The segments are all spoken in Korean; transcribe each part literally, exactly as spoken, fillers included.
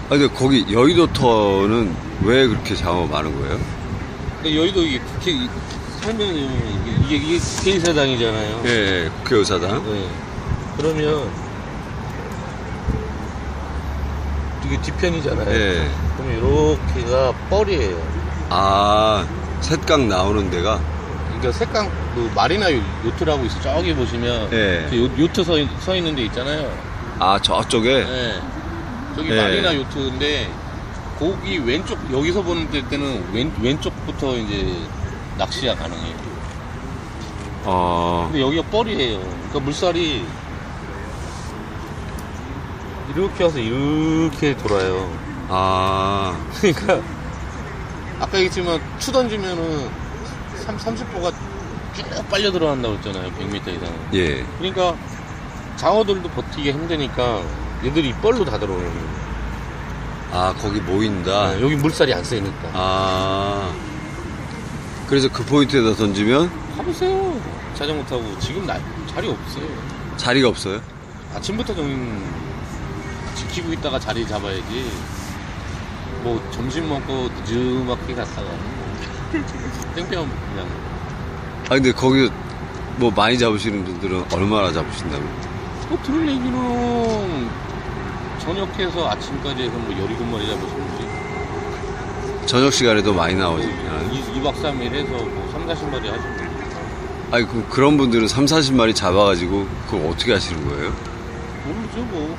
아, 근데 거기 여의도터는 왜 그렇게 장어가 많은 거예요? 근데 여의도 이게 국회, 살면은 이게, 이게 국회의사당이잖아요. 예, 예, 국회의사당. 네. 그러면 이게 뒤편이잖아요. 예. 그러면 이렇게가 뻘이에요. 아, 셋강 나오는 데가? 그러니까 색강, 그 마리나 요- 요트라고 있어. 저기 보시면 예. 그 요, 요트 서, 서 있는 데 있잖아요. 아, 저쪽에? 네. 저기 예. 마리나 요트인데 거기 왼쪽, 여기서 보는 때- 때는 왼, 왼쪽부터 이제 낚시가 가능해요. 어, 근데 여기가 뻘이에요. 그러니까 물살이 이렇게 와서 이렇게 돌아요. 아, 그러니까 아까 얘기했지만 추 던지면은 삼십 호가 쭉 빨려 들어간다고 했잖아요. 백 미터 이상은. 예. 그러니까 장어들도 버티기 힘드니까 얘들이 뻘로 다 들어오는 거예요. 아, 거기 모인다? 아, 여기 물살이 안 세니까. 아, 그래서 그 포인트에다 던지면 가보세요. 자전거 타고. 지금 날 자리 없어요. 자리가 없어요? 아침부터 좀 지키고 있다가 자리 잡아야지. 뭐 점심 먹고 늦음하게 갔다가 땡볕 그냥. 아, 근데 거기 뭐 많이 잡으시는 분들은 얼마나 잡으신다고? 뭐 들을 얘기는 저녁해서 아침까지 해서 뭐 열일곱 마리 잡으시는 분이 저녁 시간에도 많이 나오시잖아요. 이 박 삼 일 해서 뭐 삼, 사십 마리 하시는 분이. 아니, 그, 그런 분들은 삼, 사십 마리 잡아가지고 그걸 어떻게 하시는 거예요? 모르죠 뭐.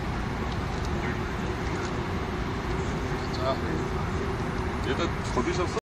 자, 얘가 거두셨어?